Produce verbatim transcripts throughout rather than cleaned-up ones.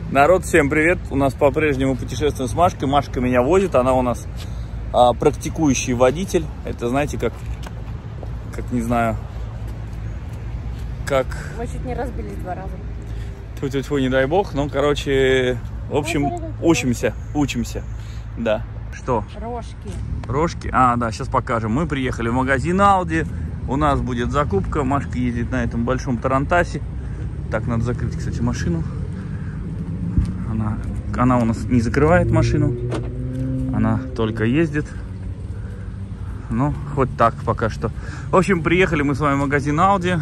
Народ, всем привет! У нас по-прежнему путешествуем с Машкой. Машка меня возит, она у нас а, практикующий водитель. Это, знаете, как, как не знаю, как... Мы чуть не разбились два раза. Тьфу-тьфу-тьфу, не дай бог. Ну, короче, в общем, учимся, учимся. Да. Что? Рожки. Рожки? А, да, сейчас покажем. Мы приехали в магазин Audi. У нас будет закупка. Машка ездит на этом большом тарантасе. Так, надо закрыть, кстати, машину. Она, она у нас не закрывает машину. Она только ездит. Ну, хоть так пока что. В общем, приехали мы с вами в магазин Audi.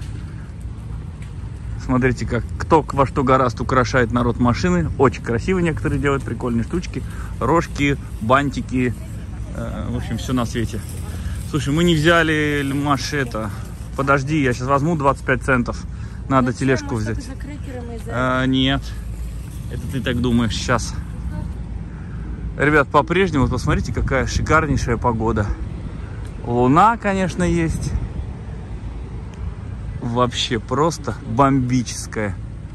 Смотрите, как кто во что гораст украшает народ машины. Очень красиво некоторые делают, прикольные штучки. Рожки, бантики. Э, в общем, все на свете. Слушай, мы не взяли, Маш, это... Подожди, я сейчас возьму двадцать пять центов. Надо тележку взять. А, нет. Это ты так думаешь сейчас. Ребят, по-прежнему, вот посмотрите, какая шикарнейшая погода. Луна, конечно, есть. Вообще просто бомбическая.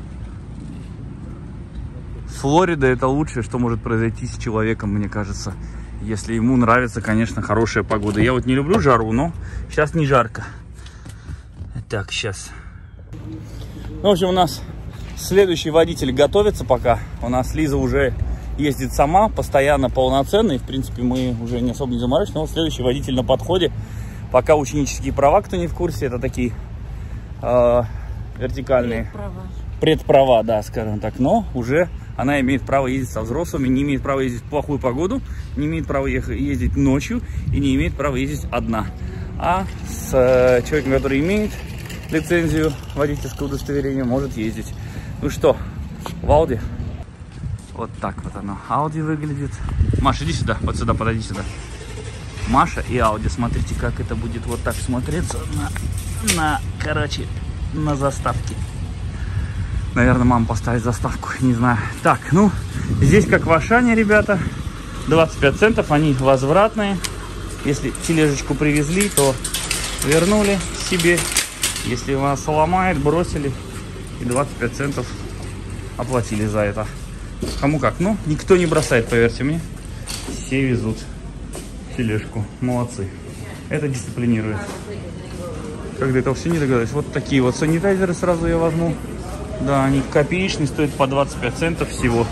Флорида — это лучшее, что может произойти с человеком, мне кажется. Если ему нравится, конечно, хорошая погода. Я вот не люблю жару, но сейчас не жарко. Так, сейчас. В общем, у нас следующий водитель готовится пока. У нас Лиза уже ездит сама, постоянно полноценный. В принципе, мы уже не особо не заморачиваемся. Но следующий водитель на подходе. Пока ученические права, кто не в курсе, это такие э, вертикальные предправа. предправа, да, скажем так. Но уже она имеет право ездить со взрослыми, не имеет права ездить в плохую погоду, не имеет права ездить ночью и не имеет права ездить одна. А с э, человеком, который имеет лицензию водительского удостоверения, может ездить. Ну что, в Audi. Вот так вот оно. Audi выглядит. Маша, иди сюда, вот сюда, подойди сюда. Маша и Audi. Смотрите, как это будет вот так смотреться на, на короче, на заставке. Наверное, мама поставит заставку, не знаю. Так, ну, здесь как в Ашане, ребята. двадцать пять центов, они возвратные. Если тележечку привезли, то вернули себе. Если вас ломает, бросили. И двадцать пять центов оплатили за это. Кому как. Ну, никто не бросает, поверьте мне. Все везут тележку. Молодцы. Это дисциплинирует. Когда этого все не догадались. Вот такие вот санитайзеры сразу я возьму. Да, они копеечные, стоят по двадцать пять центов всего.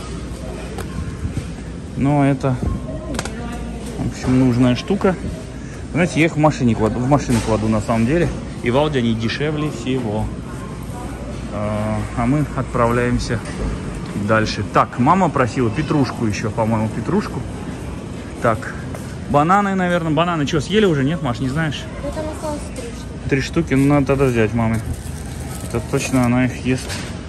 Но это, в общем, нужная штука. Знаете, я их в машине кладу, в машину кладу на самом деле. И в Audi они дешевле всего. А мы отправляемся дальше. Так, мама просила петрушку еще, по-моему, петрушку. Так, бананы, наверное. Бананы что, съели уже? Нет, Маш, не знаешь? Это осталось три штуки. Три штуки? Ну, надо тогда взять маме. Это точно она их ест.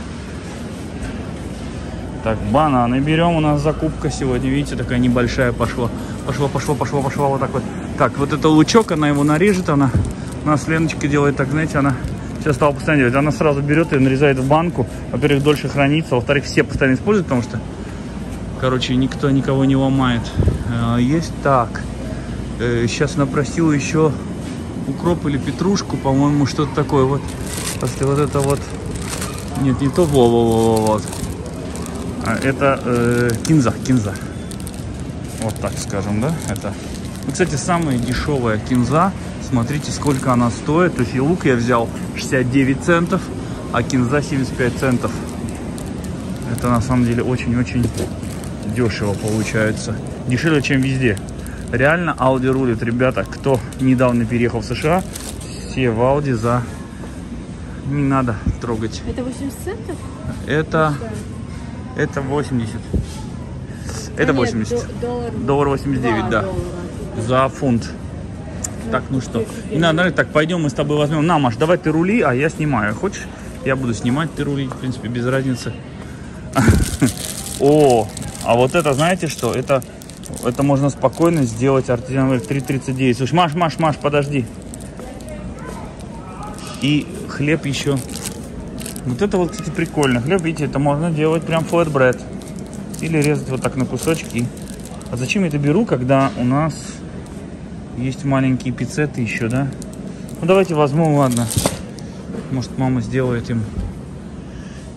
Так, бананы берем. У нас закупка сегодня, видите, такая небольшая пошла. Пошла, пошла, пошла, пошла вот так вот. Так, вот это лучок, она его нарежет, она... У нас Леночка делает так, знаете, она сейчас стала постоянно делать. Она сразу берет и нарезает в банку. Во-первых, дольше хранится. Во-вторых, все постоянно используют, потому что, короче, никто никого не ломает. Есть так. Сейчас она просила еще укроп или петрушку, по-моему, что-то такое. Вот, после вот это вот. Нет, не то, вот. А это э, кинза, кинза. Вот так скажем, да? Это, ну, кстати, самая дешевая кинза. Смотрите, сколько она стоит. То есть и лук я взял шестьдесят девять центов, а кинза семьдесят пять центов. Это на самом деле очень-очень дешево получается. Дешевле, чем везде. Реально Audi рулит, ребята. Кто недавно переехал в США, все в Audi за... Не надо трогать. Это восемьдесят центов? Это... Это восемьдесят. Это а восемьдесят. Нет, доллар... Доллар восемьдесят девять, да. Доллара. За фунт. Так, ну что, не надо, так, пойдем мы с тобой возьмем. На, Маш, давай ты рули, а я снимаю. Хочешь? Я буду снимать, ты рули, в принципе, без разницы. О, а вот это, знаете что? Это, это можно спокойно сделать артизан три тридцать девять. Слушай, Маш, Маш, Маш, подожди. И хлеб еще. Вот это вот, кстати, прикольно. Хлеб, видите, это можно делать прям флетбред. Или резать вот так на кусочки. А зачем я это беру, когда у нас... Есть маленькие пиццеты еще, да? Ну, давайте возьму, ладно. Может, мама сделает им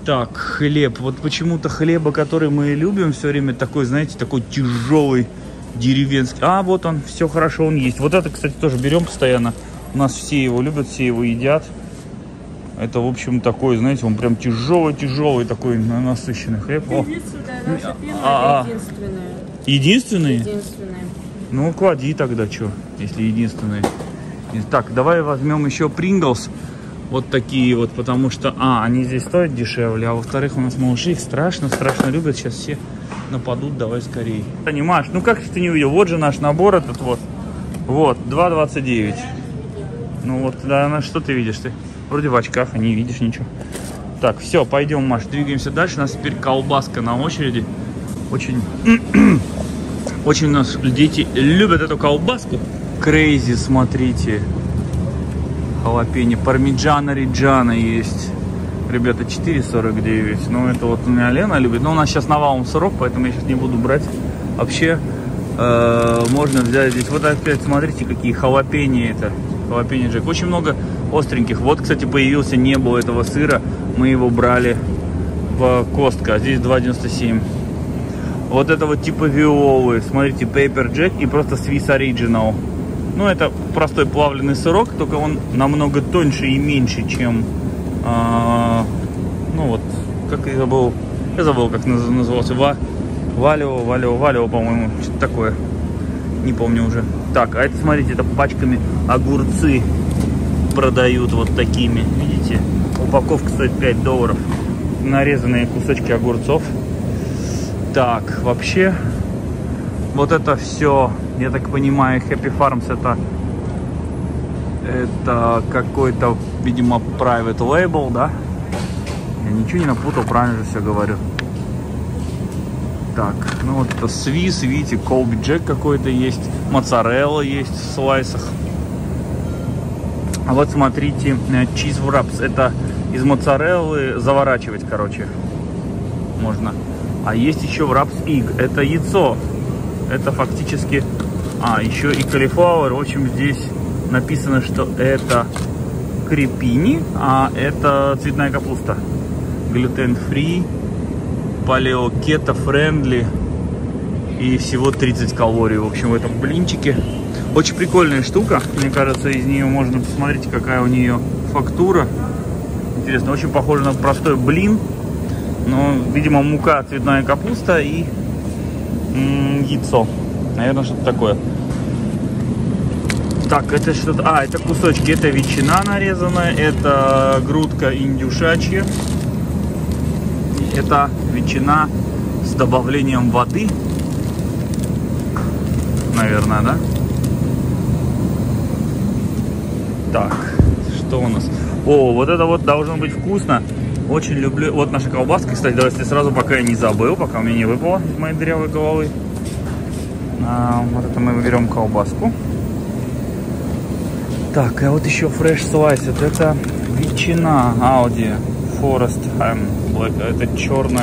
Так, хлеб. Вот почему-то хлеба, который мы любим, все время такой, знаете, такой тяжелый, деревенский. А, вот он, все хорошо, он есть. Вот это, кстати, тоже берем постоянно. У нас все его любят, все его едят. Это, в общем, такой, знаете, он прям тяжелый-тяжелый, такой насыщенный хлеб. Единственная наша фирма, А, это единственная. Единственный? Единственная. Ну, клади тогда, что, если единственный. Так, давай возьмем еще Принглс. Вот такие вот, потому что, а, они здесь стоят дешевле, а во-вторых, у нас малыши их страшно, страшно любят. Сейчас все нападут, давай скорее. Понимаешь, ну как ты не увидел? Вот же наш набор этот вот. Вот, два двадцать девять. Ну вот, да, что ты видишь? Ты вроде в очках, а не видишь ничего. Так, все, пойдем, Маш, двигаемся дальше. У нас теперь колбаска на очереди. Очень, очень у нас дети любят эту колбаску. Крейзи, смотрите. Халапеньо. Пармиджано Риджано есть. Ребята, четыре сорок девять. Ну, это вот у меня Лена любит. Но у нас сейчас навалом сырок, поэтому я сейчас не буду брать. Вообще, э, можно взять здесь. Вот опять, смотрите, какие халапеньо это. Халапеньо Джек. Очень много остреньких. Вот, кстати, появился, не было этого сыра. Мы его брали в Костко. А здесь два девяносто семь. Вот это вот типа виолы. Смотрите, Paper Jack и просто Swiss Original. Ну, это простой плавленый сырок, только он намного тоньше и меньше, чем, а, ну вот, как я забыл, я забыл, как назывался, Ва, Валио, Валио, Валио, по-моему, что-то такое, не помню уже. Так, а это, смотрите, это пачками огурцы продают вот такими, видите, упаковка стоит пять долларов, нарезанные кусочки огурцов. Так, вообще... Вот это все, я так понимаю, Happy Farms это, это какой-то, видимо, private label, да? Я ничего не напутал, правильно же все говорю. Так, ну вот это Swiss, видите, Colby Jack какой-то есть, моцарелла есть в слайсах. А вот смотрите, Cheese Wraps, это из моцареллы заворачивать, короче, можно. А есть еще Wraps Egg, это яйцо. Это фактически, а, еще и cauliflower. В общем, здесь написано, что это крепини, а это цветная капуста. Глютен-фри, палео, кето-френдли и всего тридцать калорий. В общем, в этом блинчике. Очень прикольная штука. Мне кажется, из нее можно посмотреть, какая у нее фактура. Интересно, очень похоже на простой блин. Но, видимо, мука, цветная капуста и яйцо. Наверное, что-то такое. Так, это что-то... А, это кусочки. Это ветчина нарезанная. Это грудка индюшачья. Это ветчина с добавлением воды. Наверное, да? Так, что у нас? О, вот это вот должно быть вкусно. Очень люблю. Вот наша колбаска, кстати, давайте сразу, пока я не забыл, пока у меня не выпало из моей дырявой головы. А, вот это мы берем колбаску. Так, а вот еще Fresh Sliced. Это ветчина Audi Forest Ham Black. Это черная.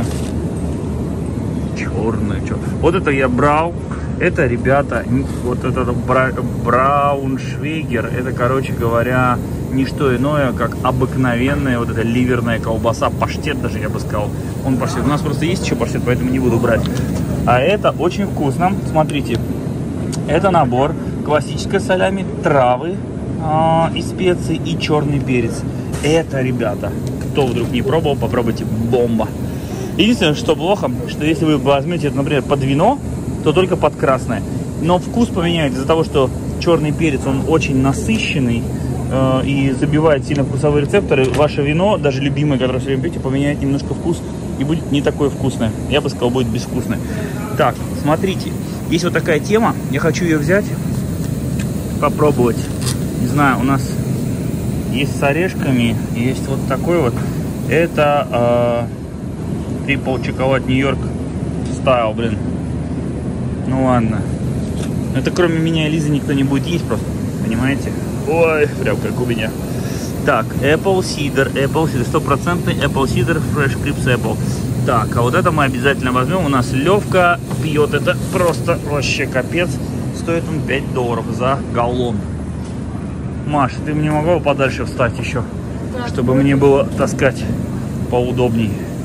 Черная. Чер... Вот это я брал. Это, ребята, вот это бра... Брауншвейгер. Это, короче говоря, не что иное, как обыкновенная вот эта ливерная колбаса, паштет даже, я бы сказал. Он паштет. У нас просто есть еще паштет, поэтому не буду брать. А это очень вкусно. Смотрите, это набор классической солями, травы э, и специи и черный перец. Это, ребята, кто вдруг не пробовал, попробуйте, бомба. Единственное, что плохо, что если вы возьмете это, например, под вино, то только под красное. Но вкус поменяется из-за того, что черный перец, он очень насыщенный э, и забивает сильно вкусовые рецепторы. Ваше вино, даже любимое, которое все время пьете, поменяет немножко вкус и будет не такое вкусное. Я бы сказал, будет безвкусное. Так, смотрите, есть вот такая тема. Я хочу ее взять, попробовать. Не знаю, у нас есть с орешками, есть вот такой вот. Это э, Triple Chocolate New York Style, блин. Ну ладно. Это кроме меня и Лизы никто не будет есть просто. Понимаете? Ой, прям как у меня. Так, Apple Cider. Apple Cider. Стопроцентный Apple Cider Fresh Crips Apple. Так, а вот это мы обязательно возьмем. У нас Левка пьет. Это просто вообще капец. Стоит он пять долларов за галлон. Маша, ты мне могла подальше встать еще? Да, чтобы мне было таскать поудобней.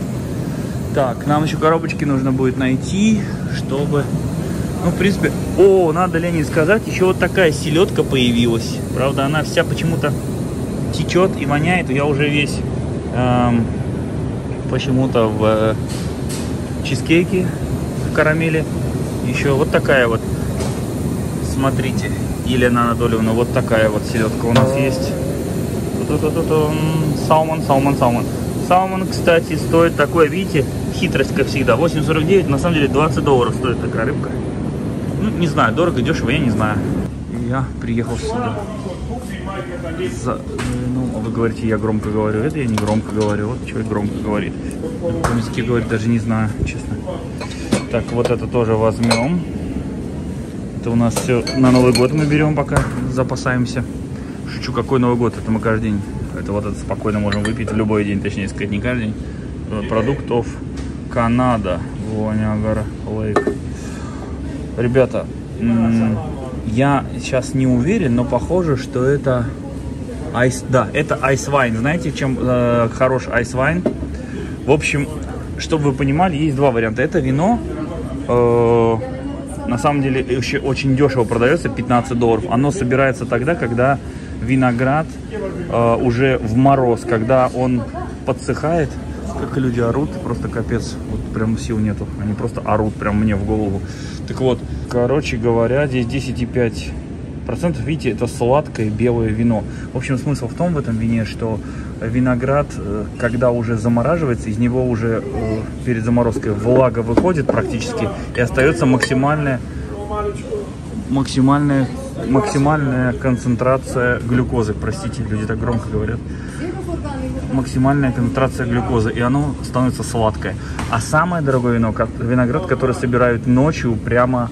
Так, нам еще коробочки нужно будет найти, чтобы... Ну, в принципе... О, надо, Лене, сказать, еще вот такая селедка появилась. Правда, она вся почему-то течет и воняет. Я уже весь эм, почему-то в э, чизкейке, в карамели. Еще вот такая вот. Смотрите, Елена Анатольевна, вот такая вот селедка у нас есть. Салмон, салмон, салмон. Салмон, кстати, стоит такое, видите, хитрость, как всегда. восемь сорок девять, на самом деле двадцать долларов стоит такая рыбка. Ну, не знаю, дорого, дешево, я не знаю. Я приехал сюда. За... Ну, вы говорите, я громко говорю. Это я не громко говорю. Вот человек громко говорит. На каком языке говорит, даже не знаю, честно. Так, вот это тоже возьмем. Это у нас все на Новый год мы берем, пока запасаемся. Шучу, какой Новый год? Это мы каждый день. Это вот это спокойно можем выпить в любой день, точнее сказать, не каждый день. Продуктов Канада. Ниагара Лейк. Ребята, я сейчас не уверен, но похоже, что это айс, да, это айсвайн. Знаете, чем э, хорош айсвайн? В общем, чтобы вы понимали, есть два варианта. Это вино, э, на самом деле, еще очень дешево продается, пятнадцать долларов. Оно собирается тогда, когда виноград э, уже в мороз, когда он подсыхает. Как люди орут, просто капец, вот прям сил нету, они просто орут прям мне в голову. Так вот, короче говоря, здесь десять и пять процентов, видите, это сладкое белое вино. В общем, смысл в том в этом вине, что виноград, когда уже замораживается, из него уже э, перед заморозкой влага выходит практически, и остается максимальная, максимальная, максимальная концентрация глюкозы. Простите, люди так громко говорят. Максимальная концентрация глюкозы, и оно становится сладкое. А самое дорогое вино, виноград, который собирают ночью прямо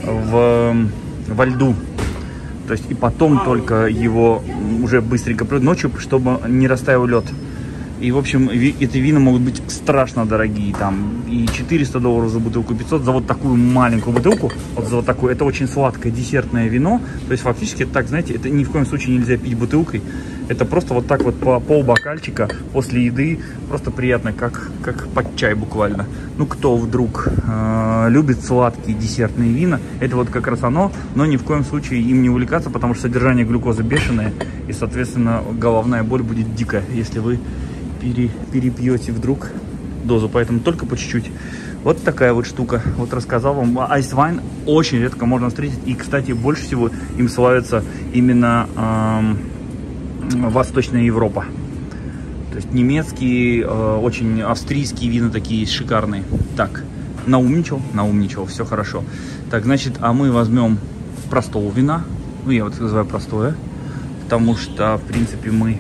в, во льду. То есть и потом только его уже быстренько придут ночью, чтобы не растаял лед. И, в общем, эти вина могут быть страшно дорогие. Там и четыреста долларов за бутылку, пятьсот за вот такую маленькую бутылку. Вот за вот такую. Это очень сладкое десертное вино. То есть фактически так, знаете, это ни в коем случае нельзя пить бутылкой. Это просто вот так вот по полбокальчика после еды. Просто приятно, как, как под чай буквально. Ну, кто вдруг э, любит сладкие десертные вина, это вот как раз оно. Но ни в коем случае им не увлекаться, потому что содержание глюкозы бешеное. И, соответственно, головная боль будет дикая, если вы пере, перепьете вдруг дозу. Поэтому только по чуть-чуть. Вот такая вот штука. Вот рассказал вам. Айсвайн очень редко можно встретить. И, кстати, больше всего им славится именно... Э, Восточная Европа. То есть немецкие, э, очень австрийские вина такие шикарные. Так, наумничал, наумничал, все хорошо. Так, значит, а мы возьмем простого вина. Ну, я вот называю простое. Потому что, в принципе, мы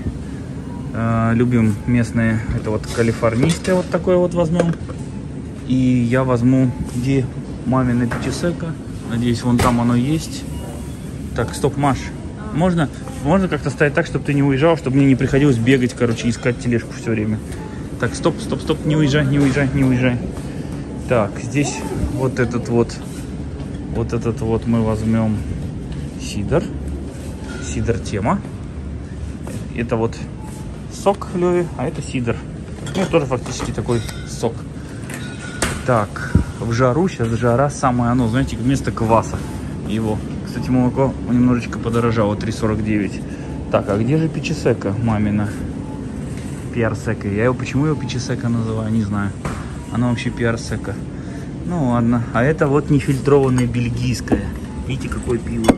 э, любим местные. Это вот калифорнийское вот такое вот возьмем. И я возьму, где мамина пятисека. Надеюсь, вон там оно есть. Так, стоп, Маш. Можно, можно как-то ставить так, чтобы ты не уезжал, чтобы мне не приходилось бегать, короче, искать тележку все время. Так, стоп, стоп, стоп, не уезжай, не уезжай, не уезжай. Так, здесь вот этот вот, вот этот вот мы возьмем сидр. Сидр тема. Это вот сок Лёви, а это сидр. Ну, тоже фактически такой сок. Так, в жару, сейчас жара самое оно, знаете, вместо кваса его. Кстати, молоко немножечко подорожало, три сорок девять. Так, а где же пичесека мамина? Пиарсека. Я его, почему его пичесека называю, не знаю. Она вообще пиарсека. Ну ладно. А это вот нефильтрованное бельгийское. Видите, какое пиво?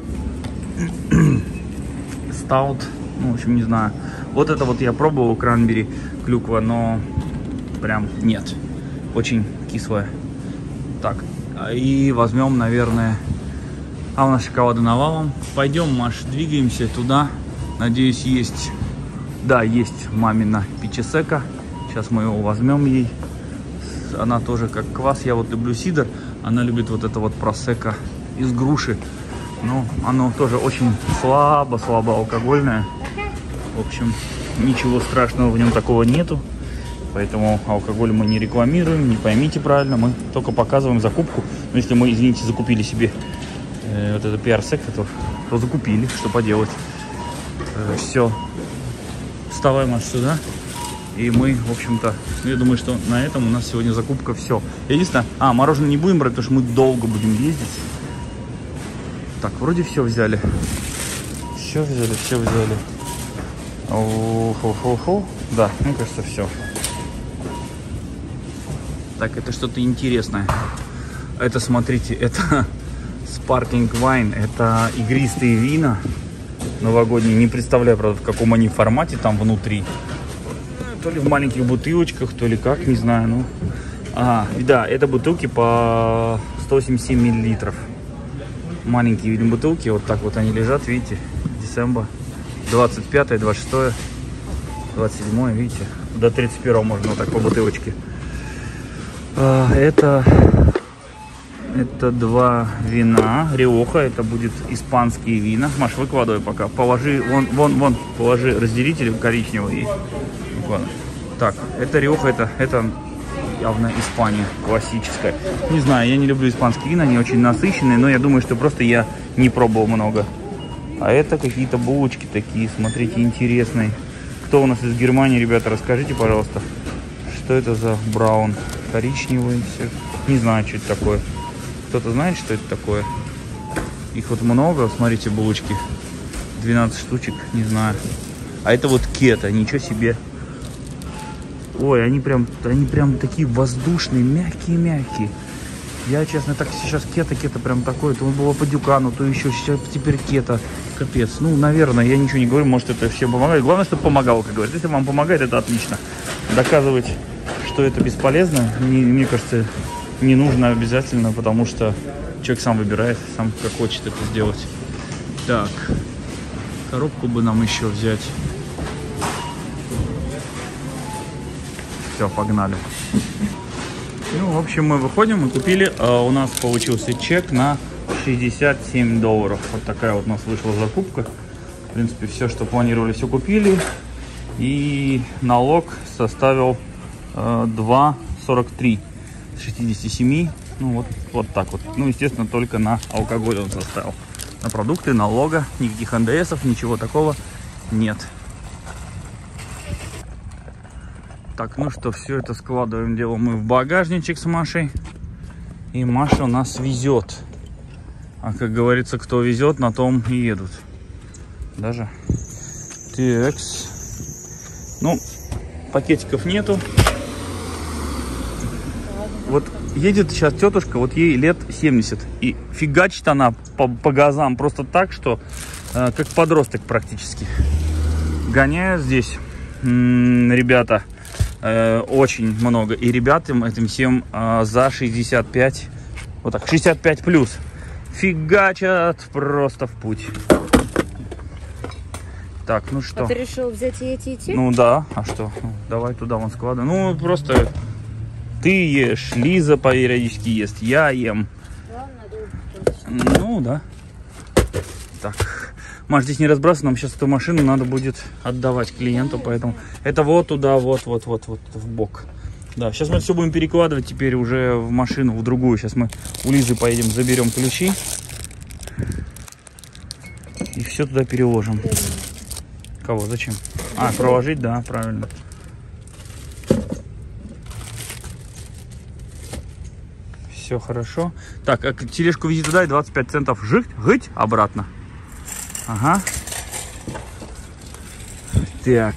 Стаут. Ну, в общем, не знаю. Вот это вот я пробовал, кранбери, клюква, но прям нет. Очень кислое. Так, и возьмем, наверное... А у нас шоколада навалом. Пойдем, Маш, двигаемся туда. Надеюсь, есть... Да, есть мамина пичесека. Сейчас мы его возьмем ей. Она тоже как квас. Я вот люблю сидр. Она любит вот это вот просека из груши. Но оно тоже очень слабо-слабо алкогольное. В общем, ничего страшного в нем такого нету. Поэтому алкоголь мы не рекламируем. Не поймите правильно. Мы только показываем закупку. Но если мы, извините, закупили себе... вот это пиар-сек, то, то закупили, что поделать. Э, все. Вставай, Маш, сюда. И мы, в общем-то, ну, я думаю, что на этом у нас сегодня закупка все. Единственное, а, мороженое не будем брать, потому что мы долго будем ездить. Так, вроде все взяли. Все взяли, все взяли. О-хо-хо-хо. Да, мне кажется, все. Так, это что-то интересное. Это, смотрите, это Sparkling Wine. Это игристые вина новогодние. Не представляю, правда, в каком они формате там внутри. То ли в маленьких бутылочках, то ли как, не знаю. Ну. А, да, это бутылки по сто семьдесят семь миллилитров. Маленькие, видимо, бутылки. Вот так вот они лежат, видите. Декабрь. двадцать пятое, двадцать шестое, двадцать седьмое, видите. До тридцать первого можно вот так по бутылочке. А, это, это два вина. Риоха, это будет испанские вина. Маш, выкладывай пока. Положи, вон, вон, вон, положи разделитель коричневый и выкладывай. Так, это Риоха, это, это явно Испания классическая. Не знаю, я не люблю испанские вина, они очень насыщенные, но я думаю, что просто я не пробовал много. А это какие-то булочки такие, смотрите, интересные. Кто у нас из Германии, ребята, расскажите, пожалуйста, что это за браун? Коричневый, все. Не знаю, что это такое. Кто-то знает, что это такое? Их вот много, смотрите, булочки. двенадцать штучек, не знаю. А это вот кето, ничего себе. Ой, они прям, они прям такие воздушные, мягкие-мягкие. Я, честно, так сейчас кето, кето прям такое. То было по Дюкану, то еще сейчас теперь кето. Капец. Ну, наверное, я ничего не говорю, может, это всем помогает. Главное, чтобы помогало, как говорят. Если вам помогает, это отлично. Доказывать, что это бесполезно, не, мне кажется, не нужно обязательно, потому что человек сам выбирает, сам как хочет это сделать. Так, коробку бы нам еще взять. Все, погнали. Ну, в общем, мы выходим, мы купили, а у нас получился чек на шестьдесят семь долларов. Вот такая вот у нас вышла закупка. В принципе, все, что планировали, все купили. И налог составил э, два сорок три с шестидесяти семи. Ну, вот, вот так вот. Ну, естественно, только на алкоголь он составил. На продукты, налога, никаких эн дэ эсов, ничего такого нет. Так, ну что, все это складываем, дело мы в багажничек с Машей. И Маша у нас везет. А как говорится, кто везет, на том и едут. Даже. Такс. Ну, пакетиков нету. Вот едет сейчас тетушка, вот ей лет семьдесят. И фигачит она по, по газам просто так, что э, как подросток практически. Гоняю здесь, м-м, ребята. Очень много. И ребятам этим всем а, за шестьдесят пять. Вот так, шестьдесят пять плюс. Фигачат просто в путь. Так, ну что. А ты решил взять и эти, и те? Ну да, а что? Ну, давай туда вон складывай. Ну просто ты ешь, Лиза периодически ест, я ем. Ладно, ну да. Так. Маш, здесь не разбрасывай, нам сейчас эту машину надо будет отдавать клиенту, поэтому это вот туда, вот, вот, вот, вот, в бок. Да, сейчас мы все будем перекладывать теперь уже в машину, в другую. Сейчас мы у Лизы поедем, заберем ключи и все туда переложим. Кого? Зачем? А, проложить, да, правильно. Все хорошо. Так, а тележку вези туда и двадцать пять центов жить, жить обратно. Ага. Так.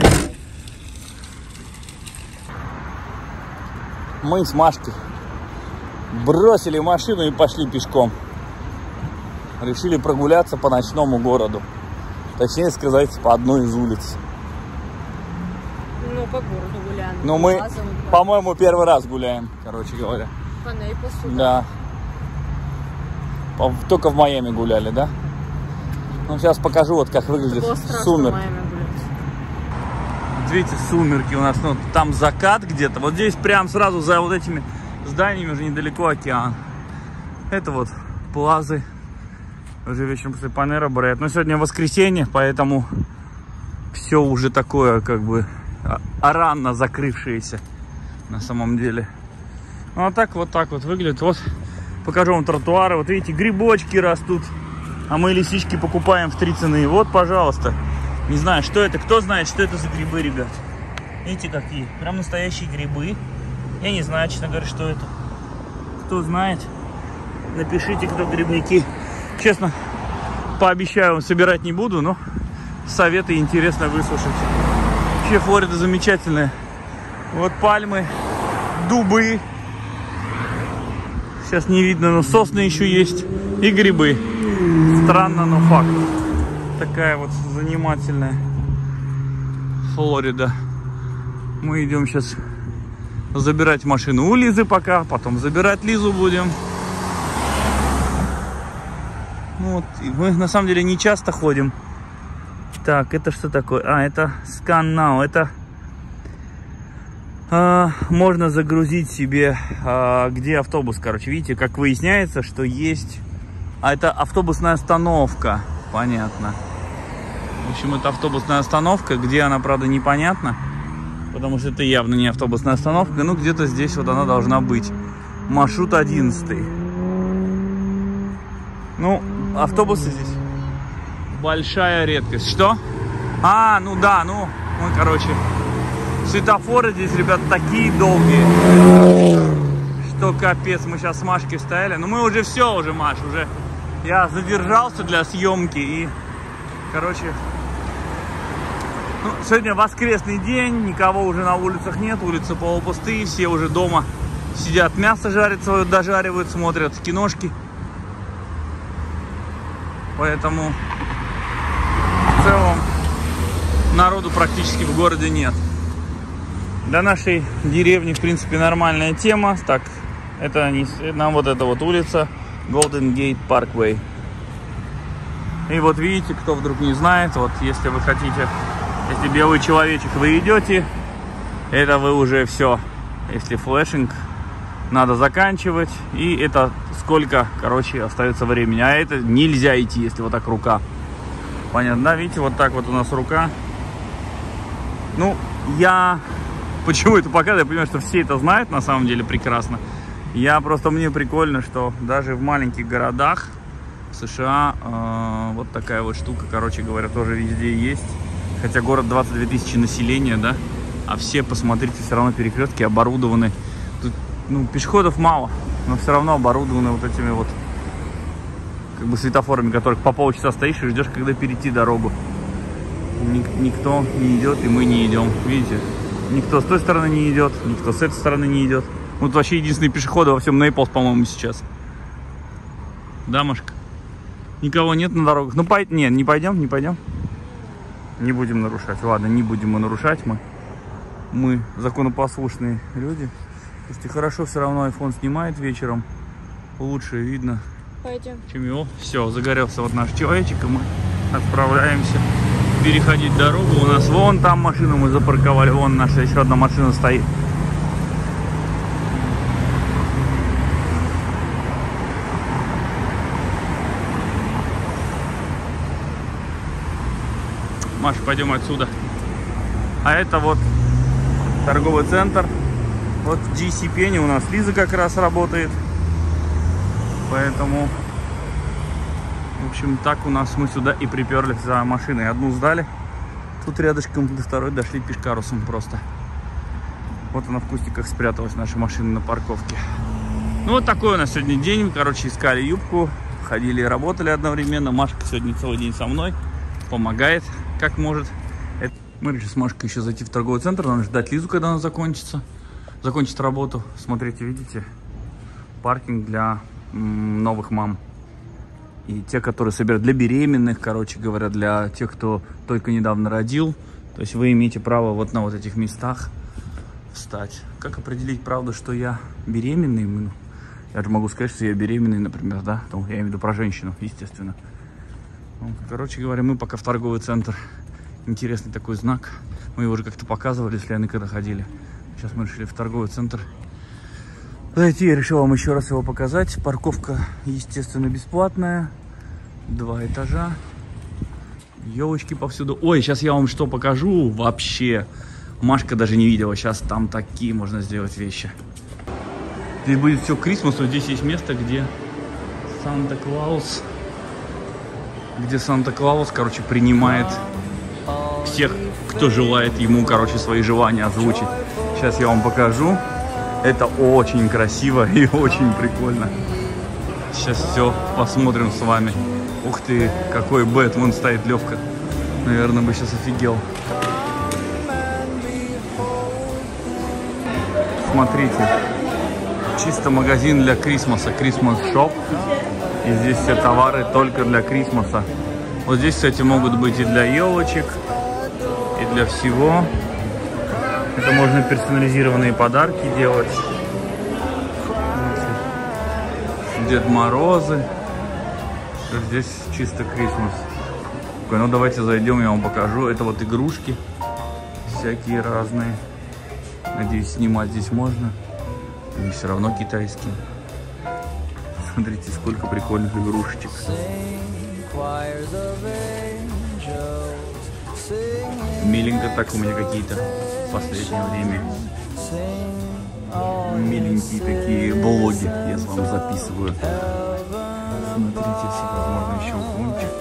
Мы с Машкой бросили машину и пошли пешком. Решили прогуляться по ночному городу. Точнее сказать, по одной из улиц. Ну, по городу гуляем. Ну, мы, по-моему, первый раз гуляем, короче говоря. По Нейплсу. Да. По, только в Майами гуляли, да? Ну, сейчас покажу, вот как выглядит сумерки. Видите, сумерки у нас, ну, там закат где-то. Вот здесь прям сразу за вот этими зданиями уже недалеко океан. Это вот плазы. Уже вечером после Панера Брэд. Но сегодня воскресенье, поэтому все уже такое, как бы, рано закрывшееся на самом деле. Ну, а так вот так вот выглядит. Вот покажу вам тротуары. Вот видите, грибочки растут. А мы лисички покупаем в три цены. Вот, пожалуйста. Не знаю, что это. Кто знает, что это за грибы, ребят? Видите, какие? Прям настоящие грибы. Я не знаю, честно говоря, что это. Кто знает, напишите, кто грибники. Честно, пообещаю вам, собирать не буду, но советы интересно выслушать. Вообще Флорида замечательная. Вот пальмы, дубы. Сейчас не видно, но сосны еще есть. И грибы. Странно, но факт. Такая вот занимательная Флорида. Мы идем сейчас забирать машину у Лизы пока. Потом забирать Лизу будем. Ну вот, мы на самом деле не часто ходим. Так, это что такое? А, это Scan Now. Это а, можно загрузить себе, а, где автобус, короче. Видите, как выясняется, что есть... А это автобусная остановка. Понятно. В общем, это автобусная остановка. Где она, правда, непонятно. Потому что это явно не автобусная остановка. Ну, где-то здесь вот она должна быть. Маршрут одиннадцатый. Ну, автобусы здесь большая редкость. Что? А, ну да, ну, мы, короче, светофоры здесь, ребят, такие долгие, что капец. Мы сейчас с Машкой стояли. Ну, мы уже все, уже, Маш, уже я задержался для съемки. И, короче, ну, сегодня воскресный день, никого уже на улицах нет, улицы полупустые, все уже дома сидят, мясо жарят свое, дожаривают, смотрят киношки. Поэтому в целом народу практически в городе нет. Для нашей деревни, в принципе, нормальная тема. Так, это не, нам вот эта вот улица Golden Gate Parkway. И вот видите, кто вдруг не знает, вот если вы хотите, если белый человечек вы идете, это вы уже все. Если флешинг, надо заканчивать. И это сколько, короче, остается времени. А это нельзя идти, если вот так рука. Понятно, да? Видите, вот так вот у нас рука. Ну, я... Почему это показываю? Я понимаю, что все это знают на самом деле прекрасно. Я просто... Мне прикольно, что даже в маленьких городах в США э, вот такая вот штука, короче говоря, тоже везде есть. Хотя город двадцать две тысячи населения, да? А все, посмотрите, все равно перекрестки оборудованы. Тут, ну, пешеходов мало, но все равно оборудованы вот этими вот как бы светофорами, которых по полчаса стоишь и ждешь, когда перейти дорогу. Ник никто не идет, и мы не идем. Видите? Никто с той стороны не идет, никто с этой стороны не идет. Вот вообще единственные пешеходы во всем Нейплс, по-моему, сейчас. Да, Машка? Никого нет на дорогах. Ну, пой... не, не пойдем, не пойдем. Не будем нарушать. Ладно, не будем мы нарушать. Мы, мы законопослушные люди. Слушайте, хорошо, все равно iPhone снимает вечером. Лучше видно, Пойдем. чем его. Все, загорелся вот наш человечек, и мы отправляемся переходить дорогу. У нас вон там машину мы запарковали. Вон наша еще одна машина стоит. Маша, пойдем отсюда. А это вот торговый центр. Вот в джи си Пенни у нас Лиза как раз работает. Поэтому, в общем, так у нас мы сюда и приперлись за машиной. Одну сдали. Тут рядышком, до второй дошли пешкарусом просто. Вот она в кустиках спряталась, наша машина на парковке. Ну, вот такой у нас сегодня день. Короче, искали юбку. Ходили и работали одновременно. Машка сегодня целый день со мной. Помогает, как может. Это... Мы решили с Машкой еще зайти в торговый центр. Надо ждать Лизу, когда она закончится. Закончит работу. Смотрите, видите? Паркинг для м, новых мам. И те, которые собирают для беременных, короче говоря, для тех, кто только недавно родил. То есть вы имеете право вот на вот этих местах встать. Как определить, правда, что я беременный? Ну, я же могу сказать, что я беременный, например, да? Я имею в виду про женщину, естественно. Короче говоря, мы пока в торговый центр. Интересный такой знак. Мы его уже как-то показывали с Леной, когда ходили. Сейчас мы решили в торговый центр зайти. Я решил вам еще раз его показать. Парковка, естественно, бесплатная. Два этажа. Елочки повсюду. Ой, сейчас я вам что покажу вообще. Машка даже не видела. Сейчас там такие можно сделать вещи. Здесь будет все к Крисмасу. Здесь есть место, где Санта-Клаус... Где Санта-Клаус, короче, принимает всех, кто желает ему, короче, свои желания озвучить. Сейчас я вам покажу. Это очень красиво и очень прикольно. Сейчас все посмотрим с вами. Ух ты, какой Бэтмен стоит, Левка. Наверное, бы сейчас офигел. Смотрите. Чисто магазин для Крисмаса. Christmas Shop. И здесь все товары только для Крисмаса. Вот здесь, кстати, могут быть и для елочек, и для всего. Это можно персонализированные подарки делать. Дед Морозы. Здесь чисто Крисмас. Ну давайте зайдем, я вам покажу. Это вот игрушки всякие разные. Надеюсь, снимать здесь можно. Они все равно китайские. Смотрите, сколько прикольных игрушечек. Миленько так у меня какие-то в последнее время. Миленькие такие влоги я с вами записываю. Смотрите, всевозможные щелкунчики.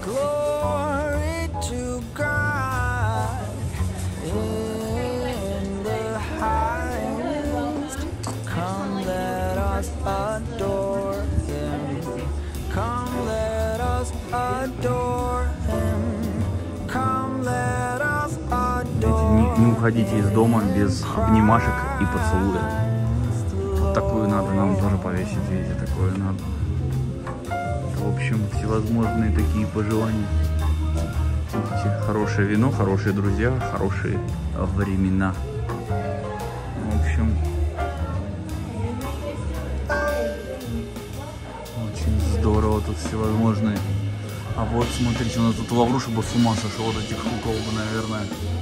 Не, не уходите из дома без обнимашек и поцелуя. Вот такую надо нам тоже повесить, видите, такое надо. В общем, всевозможные такие пожелания. Видите, хорошее вино, хорошие друзья, хорошие времена. В общем, очень здорово тут всевозможные. А вот, смотрите, у нас тут Лавруша бы с ума сошел вот этих кукол бы, наверное.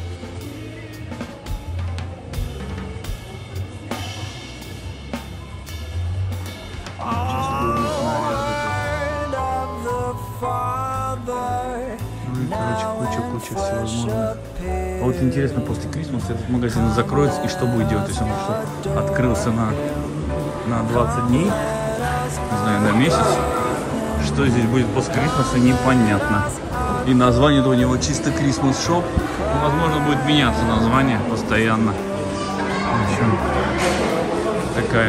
Куча всевозможных. А вот интересно, после Крисмаса этот магазин закроется, и что будет делать, если он что, открылся на, на двадцать дней, не знаю, на месяц. Что здесь будет после Крисмаса, непонятно. И название у него чисто Christmas Shop. Ну, возможно, будет меняться название постоянно. В общем, такая.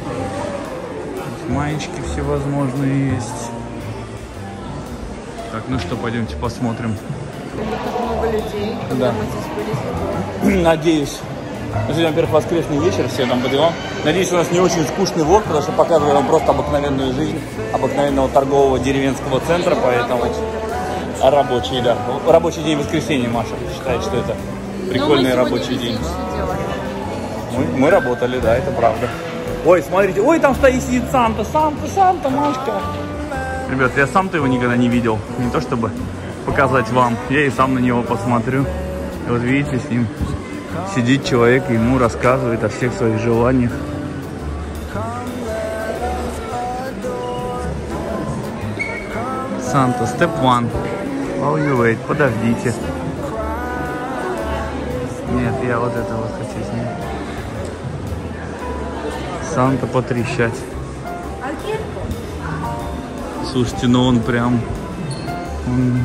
Маечки всевозможные есть. Так, ну что, пойдемте посмотрим. Много людей, да. Надеюсь. Сегодня, во-первых, воскресный вечер, все там по делам. Надеюсь, у нас не очень скучный влог, потому что показываю вам просто обыкновенную жизнь обыкновенного торгового деревенского центра, поэтому рабочий, да. Рабочий день воскресенья, Маша считает, что это прикольный рабочий день. Мы, мы работали, да, это правда. Ой, смотрите, ой, там стоит сидит Санта, Санта, Санта, Машка. Ребят, я сам-то его никогда не видел, не то чтобы показать вам, я и сам на него посмотрю. И вот видите, с ним сидит человек и ему рассказывает о всех своих желаниях. Санта, step one. While you wait, подождите. Нет, я вот это вот хочу с ним. Санта потрещать. Слушайте, ну он прям... Он...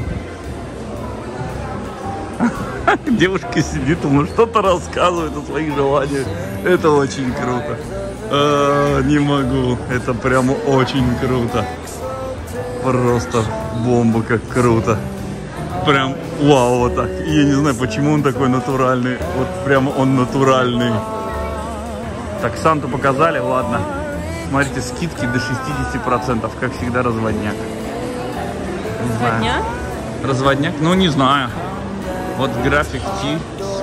Девушка сидит, ему что-то рассказывает о своих желаниях. Это очень круто. А, не могу. Это прям очень круто. Просто бомба, как круто. Прям вау, вот так. Я не знаю, почему он такой натуральный. Вот прям он натуральный. Так, Санту показали, ладно. Смотрите, скидки до шестидесяти процентов, как всегда, разводняк. Не Разводняк? Знаю. Разводняк? Ну, не знаю. Вот график Ти.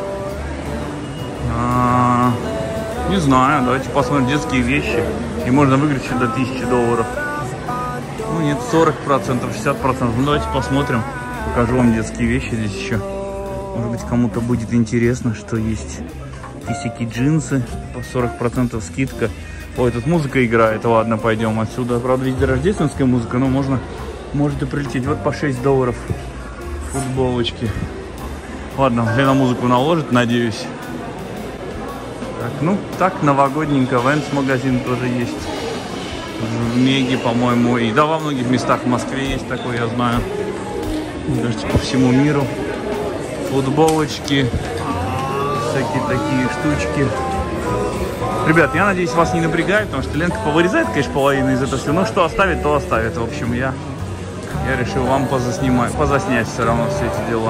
А, не знаю, давайте посмотрим детские вещи. И можно выиграть еще до тысячи долларов. Ну, нет, сорок процентов, шестьдесят процентов. Ну, давайте посмотрим. Покажу вам детские вещи здесь еще. Может быть, кому-то будет интересно, что есть всякие джинсы. По сорок процентов скидка. Ой, тут музыка играет. Ладно, пойдем отсюда. Правда, везде рождественская музыка, но можно, может и прилететь. Вот по шесть долларов футболочки. Ладно, Лена музыку наложит, надеюсь. Так, ну, так, новогодненько. Венс магазин тоже есть. В Меге, по-моему. И да, во многих местах в Москве есть такой, я знаю. Даже по всему миру. футболочки, всякие такие штучки. Ребят, я надеюсь, вас не напрягает, потому что Ленка повырезает, конечно, половину из этого всего. Но что оставит, то оставит. В общем, я, я решил вам позаснимать, позаснять все равно все эти дела.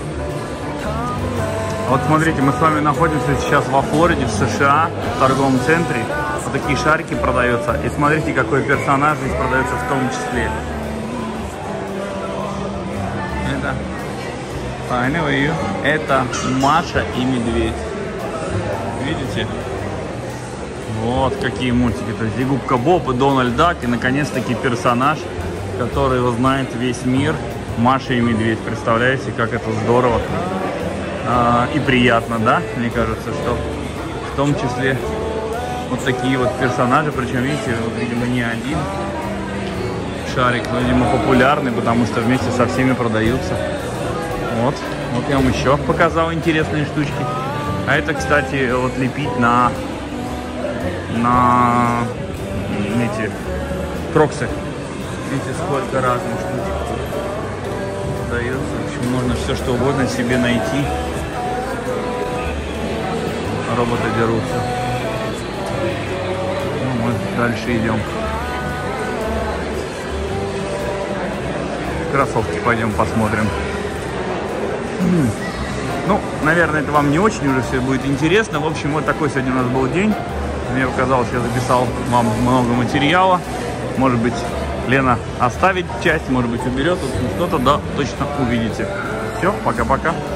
Вот смотрите, мы с вами находимся сейчас во Флориде, в США, в торговом центре. Вот такие шарики продаются. И смотрите, какой персонаж здесь продается в том числе. Это, понял, это Маша и Медведь. Видите? Вот какие мультики. То есть и Губка Боб, и Дональд Дак, и наконец-таки персонаж, который его знает весь мир. Маша и Медведь. Представляете, как это здорово а, и приятно, да? Мне кажется, что в том числе вот такие вот персонажи. Причем, видите, вот, видимо, не один шарик, но, видимо, популярный, потому что вместе со всеми продаются. Вот. Вот я вам еще показал интересные штучки. А это, кстати, вот лепить на... на эти кроксы. Видите, сколько разных штучек продается. В общем, можно все что угодно себе найти. Роботы дерутся. Ну, мы дальше идем. Кроссовки пойдем посмотрим. Ну, наверное, это вам не очень уже все будет интересно. В общем, вот такой сегодня у нас был день. Мне показалось, я записал вам много материала. Может быть, Лена оставит часть, может быть, уберет. Что-то, да, точно увидите. Все, пока-пока.